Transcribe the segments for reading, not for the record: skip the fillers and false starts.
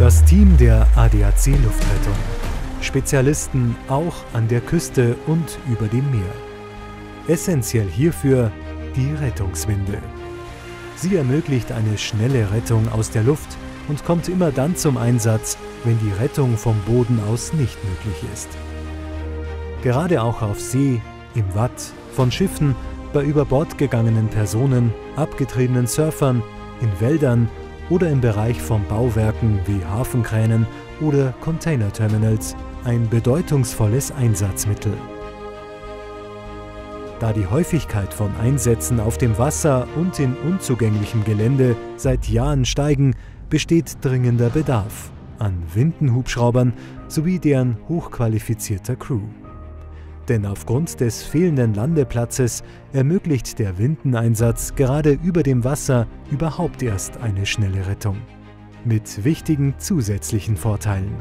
Das Team der ADAC Luftrettung. Spezialisten auch an der Küste und über dem Meer. Essentiell hierfür die Rettungswinde. Sie ermöglicht eine schnelle Rettung aus der Luft und kommt immer dann zum Einsatz, wenn die Rettung vom Boden aus nicht möglich ist. Gerade auch auf See, im Watt, von Schiffen, bei über Bord gegangenen Personen, abgetriebenen Surfern, in Wäldern oder im Bereich von Bauwerken wie Hafenkränen oder Containerterminals ein bedeutungsvolles Einsatzmittel. Da die Häufigkeit von Einsätzen auf dem Wasser und in unzugänglichem Gelände seit Jahren steigen, besteht dringender Bedarf an Windenhubschraubern sowie deren hochqualifizierter Crew. Denn aufgrund des fehlenden Landeplatzes ermöglicht der Windeneinsatz gerade über dem Wasser überhaupt erst eine schnelle Rettung. Mit wichtigen zusätzlichen Vorteilen.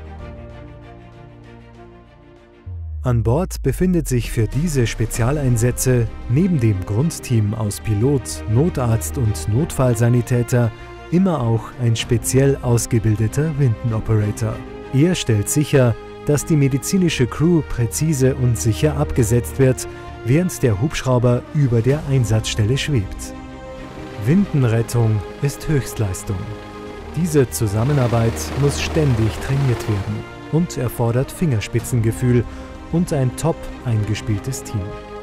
An Bord befindet sich für diese Spezialeinsätze neben dem Grundteam aus Pilot, Notarzt und Notfallsanitäter immer auch ein speziell ausgebildeter Windenoperator. Er stellt sicher, dass die medizinische Crew präzise und sicher abgesetzt wird, während der Hubschrauber über der Einsatzstelle schwebt. Windenrettung ist Höchstleistung. Diese Zusammenarbeit muss ständig trainiert werden und erfordert Fingerspitzengefühl und ein top eingespieltes Team.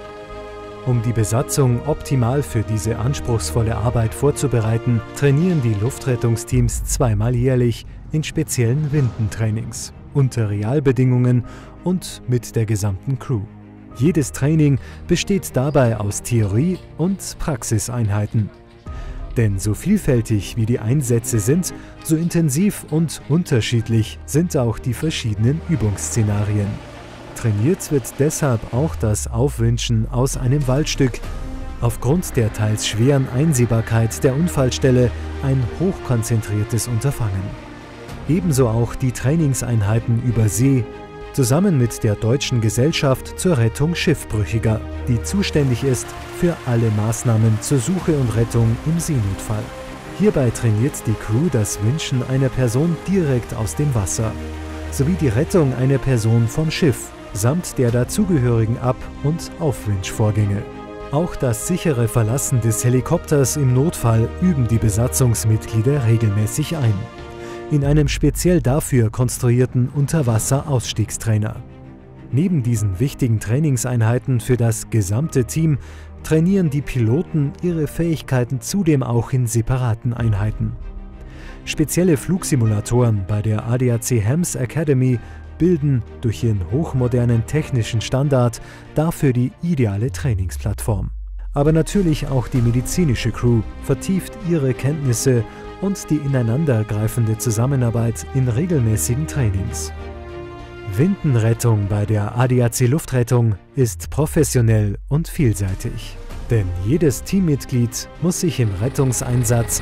Um die Besatzung optimal für diese anspruchsvolle Arbeit vorzubereiten, trainieren die Luftrettungsteams zweimal jährlich in speziellen Windentrainings, unter Realbedingungen und mit der gesamten Crew. Jedes Training besteht dabei aus Theorie- und Praxiseinheiten. Denn so vielfältig wie die Einsätze sind, so intensiv und unterschiedlich sind auch die verschiedenen Übungsszenarien. Trainiert wird deshalb auch das Aufwinschen aus einem Waldstück. Aufgrund der teils schweren Einsehbarkeit der Unfallstelle ein hochkonzentriertes Unterfangen. Ebenso auch die Trainingseinheiten über See, zusammen mit der Deutschen Gesellschaft zur Rettung Schiffbrüchiger, die zuständig ist für alle Maßnahmen zur Suche und Rettung im Seenotfall. Hierbei trainiert die Crew das Winschen einer Person direkt aus dem Wasser, sowie die Rettung einer Person vom Schiff, samt der dazugehörigen Ab- und Aufwinschvorgänge. Auch das sichere Verlassen des Helikopters im Notfall üben die Besatzungsmitglieder regelmäßig ein. In einem speziell dafür konstruierten Unterwasser-Ausstiegstrainer. Neben diesen wichtigen Trainingseinheiten für das gesamte Team trainieren die Piloten ihre Fähigkeiten zudem auch in separaten Einheiten. Spezielle Flugsimulatoren bei der ADAC Hems Academy bilden durch ihren hochmodernen technischen Standard dafür die ideale Trainingsplattform. Aber natürlich auch die medizinische Crew vertieft ihre Kenntnisse und die ineinandergreifende Zusammenarbeit in regelmäßigen Trainings. Windenrettung bei der ADAC Luftrettung ist professionell und vielseitig. Denn jedes Teammitglied muss sich im Rettungseinsatz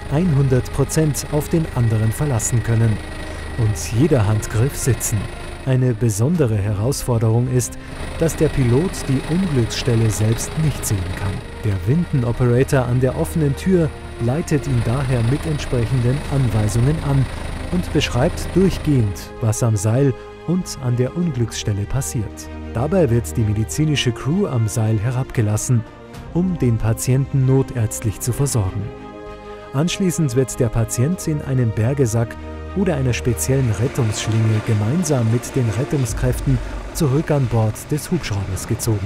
100% auf den anderen verlassen können und jeder Handgriff sitzen. Eine besondere Herausforderung ist, dass der Pilot die Unglücksstelle selbst nicht sehen kann. Der Windenoperator an der offenen Tür leitet ihn daher mit entsprechenden Anweisungen an und beschreibt durchgehend, was am Seil und an der Unglücksstelle passiert. Dabei wird die medizinische Crew am Seil herabgelassen, um den Patienten notärztlich zu versorgen. Anschließend wird der Patient in einen Bergesack oder einer speziellen Rettungsschlinge gemeinsam mit den Rettungskräften zurück an Bord des Hubschraubers gezogen.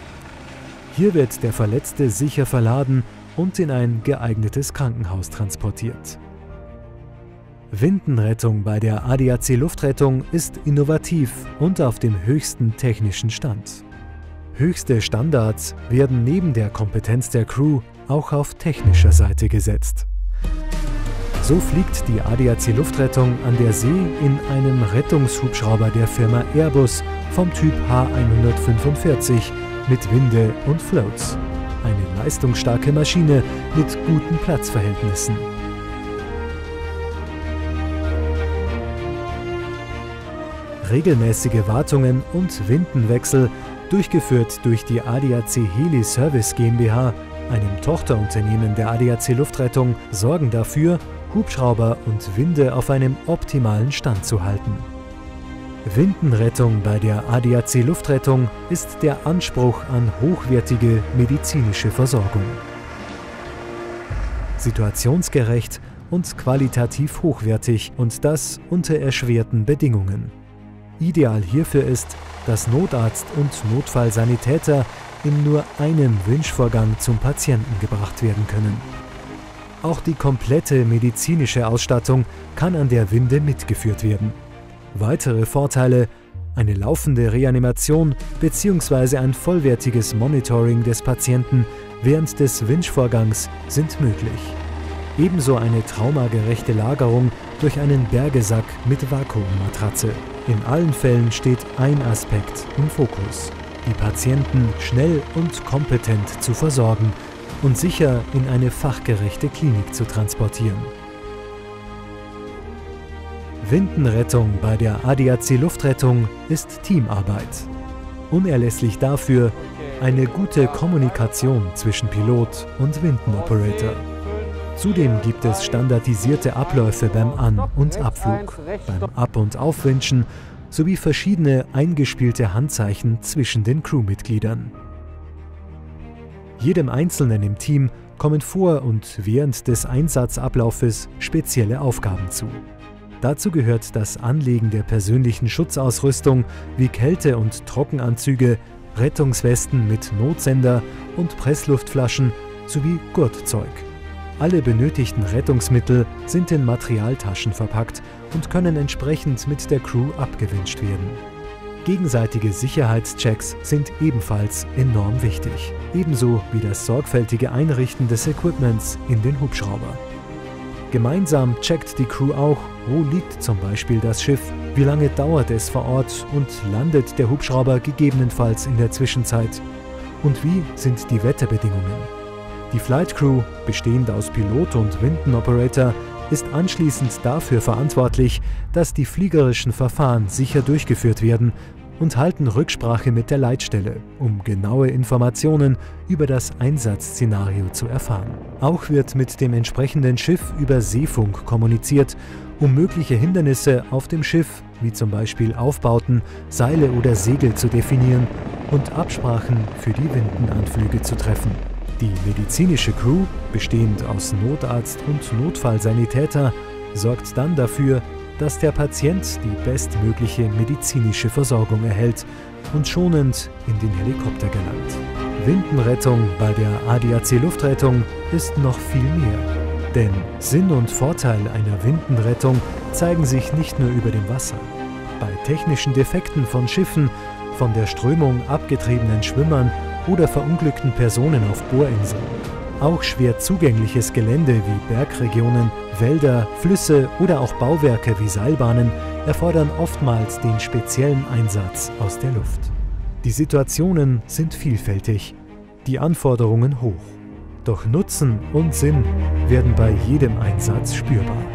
Hier wird der Verletzte sicher verladen und in ein geeignetes Krankenhaus transportiert. Windenrettung bei der ADAC Luftrettung ist innovativ und auf dem höchsten technischen Stand. Höchste Standards werden neben der Kompetenz der Crew auch auf technischer Seite gesetzt. So fliegt die ADAC Luftrettung an der See in einem Rettungshubschrauber der Firma Airbus vom Typ H145 mit Winde und Floats. Eine leistungsstarke Maschine mit guten Platzverhältnissen. Regelmäßige Wartungen und Windenwechsel, durchgeführt durch die ADAC Heli Service GmbH, einem Tochterunternehmen der ADAC Luftrettung, sorgen dafür, Hubschrauber und Winde auf einem optimalen Stand zu halten. Windenrettung bei der ADAC Luftrettung ist der Anspruch an hochwertige medizinische Versorgung. Situationsgerecht und qualitativ hochwertig und das unter erschwerten Bedingungen. Ideal hierfür ist, dass Notarzt und Notfallsanitäter in nur einem Winchvorgang zum Patienten gebracht werden können. Auch die komplette medizinische Ausstattung kann an der Winde mitgeführt werden. Weitere Vorteile: eine laufende Reanimation bzw. ein vollwertiges Monitoring des Patienten während des Winchvorgangs sind möglich. Ebenso eine traumagerechte Lagerung durch einen Bergesack mit Vakuummatratze. In allen Fällen steht ein Aspekt im Fokus: die Patienten schnell und kompetent zu versorgen und sicher in eine fachgerechte Klinik zu transportieren. Windenrettung bei der ADAC Luftrettung ist Teamarbeit. Unerlässlich dafür eine gute Kommunikation zwischen Pilot und Windenoperator. Zudem gibt es standardisierte Abläufe beim An- und Abflug, beim Ab- und Aufwinschen sowie verschiedene eingespielte Handzeichen zwischen den Crewmitgliedern. Jedem Einzelnen im Team kommen vor und während des Einsatzablaufes spezielle Aufgaben zu. Dazu gehört das Anlegen der persönlichen Schutzausrüstung wie Kälte- und Trockenanzüge, Rettungswesten mit Notsender und Pressluftflaschen sowie Gurtzeug. Alle benötigten Rettungsmittel sind in Materialtaschen verpackt und können entsprechend mit der Crew abgewinscht werden. Gegenseitige Sicherheitschecks sind ebenfalls enorm wichtig, ebenso wie das sorgfältige Einrichten des Equipments in den Hubschrauber. Gemeinsam checkt die Crew auch, wo liegt zum Beispiel das Schiff, wie lange dauert es vor Ort und landet der Hubschrauber gegebenenfalls in der Zwischenzeit und wie sind die Wetterbedingungen. Die Flight Crew, bestehend aus Pilot und Windenoperator, ist anschließend dafür verantwortlich, dass die fliegerischen Verfahren sicher durchgeführt werden und halten Rücksprache mit der Leitstelle, um genaue Informationen über das Einsatzszenario zu erfahren. Auch wird mit dem entsprechenden Schiff über Seefunk kommuniziert, um mögliche Hindernisse auf dem Schiff, wie zum Beispiel Aufbauten, Seile oder Segel zu definieren und Absprachen für die Windenanflüge zu treffen. Die medizinische Crew, bestehend aus Notarzt und Notfallsanitäter, sorgt dann dafür, dass der Patient die bestmögliche medizinische Versorgung erhält und schonend in den Helikopter gelangt. Windenrettung bei der ADAC Luftrettung ist noch viel mehr. Denn Sinn und Vorteil einer Windenrettung zeigen sich nicht nur über dem Wasser. Bei technischen Defekten von Schiffen, von der Strömung abgetriebenen Schwimmern oder verunglückten Personen auf Bohrinseln. Auch schwer zugängliches Gelände wie Bergregionen, Wälder, Flüsse oder auch Bauwerke wie Seilbahnen erfordern oftmals den speziellen Einsatz aus der Luft. Die Situationen sind vielfältig, die Anforderungen hoch. Doch Nutzen und Sinn werden bei jedem Einsatz spürbar.